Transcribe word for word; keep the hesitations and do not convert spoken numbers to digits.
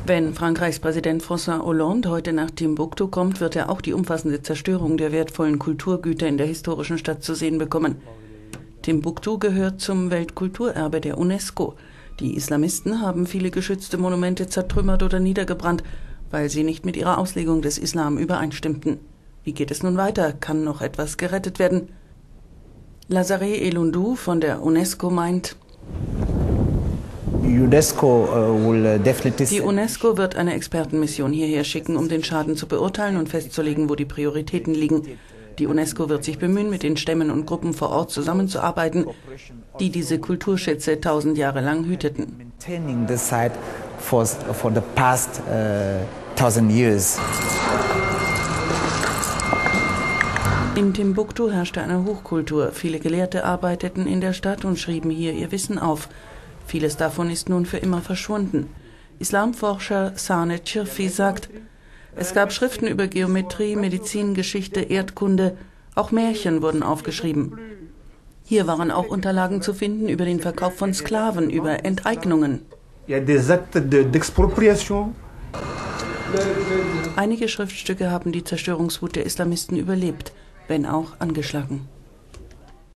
Wenn Frankreichs Präsident François Hollande heute nach Timbuktu kommt, wird er auch die umfassende Zerstörung der wertvollen Kulturgüter in der historischen Stadt zu sehen bekommen. Timbuktu gehört zum Weltkulturerbe der UNESCO. Die Islamisten haben viele geschützte Monumente zertrümmert oder niedergebrannt, weil sie nicht mit ihrer Auslegung des Islam übereinstimmten. Wie geht es nun weiter? Kann noch etwas gerettet werden? Lazare Elundou von der UNESCO meint, UNESCO, uh, will definitely die UNESCO wird eine Expertenmission hierher schicken, um den Schaden zu beurteilen und festzulegen, wo die Prioritäten liegen. Die UNESCO wird sich bemühen, mit den Stämmen und Gruppen vor Ort zusammenzuarbeiten, die diese Kulturschätze tausend Jahre lang hüteten. For, for the past, uh, thousand years. In Timbuktu herrschte eine Hochkultur. Viele Gelehrte arbeiteten in der Stadt und schrieben hier ihr Wissen auf. Vieles davon ist nun für immer verschwunden. Islamforscher Sane Chirfi sagt, es gab Schriften über Geometrie, Medizin, Geschichte, Erdkunde, auch Märchen wurden aufgeschrieben. Hier waren auch Unterlagen zu finden über den Verkauf von Sklaven, über Enteignungen. Einige Schriftstücke haben die Zerstörungswut der Islamisten überlebt, wenn auch angeschlagen.